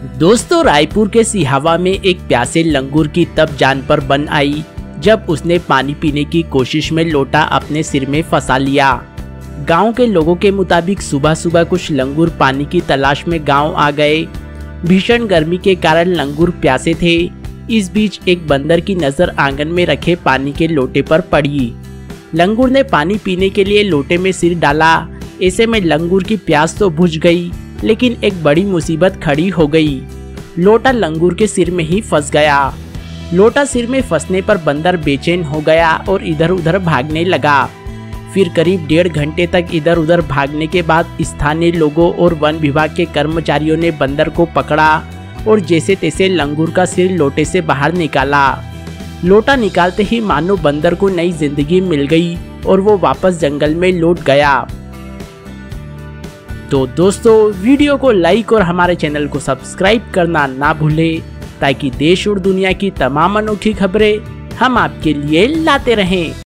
दोस्तों, रायपुर के सिहावा में एक प्यासे लंगूर की तब जान पर बन आई जब उसने पानी पीने की कोशिश में लोटा अपने सिर में फंसा लिया। गांव के लोगों के मुताबिक सुबह सुबह कुछ लंगूर पानी की तलाश में गांव आ गए। भीषण गर्मी के कारण लंगूर प्यासे थे। इस बीच एक बंदर की नजर आंगन में रखे पानी के लोटे पर पड़ी। लंगूर ने पानी पीने के लिए लोटे में सिर डाला। ऐसे में लंगूर की प्यास तो बुझ गई, लेकिन एक बड़ी मुसीबत खड़ी हो गई। लोटा लंगूर के सिर में ही फंस गया। लोटा सिर में फंसने पर बंदर बेचैन हो गया और इधर उधर भागने लगा। फिर करीब 1.5 घंटे तक इधर उधर भागने के बाद स्थानीय लोगों और वन विभाग के कर्मचारियों ने बंदर को पकड़ा और जैसे तैसे लंगूर का सिर लोटे से बाहर निकाला। लोटा निकालते ही मानो बंदर को नई जिंदगी मिल गई और वो वापस जंगल में लौट गया। तो दोस्तों, वीडियो को लाइक और हमारे चैनल को सब्सक्राइब करना ना भूलें, ताकि देश और दुनिया की तमाम अनोखी खबरें हम आपके लिए लाते रहें।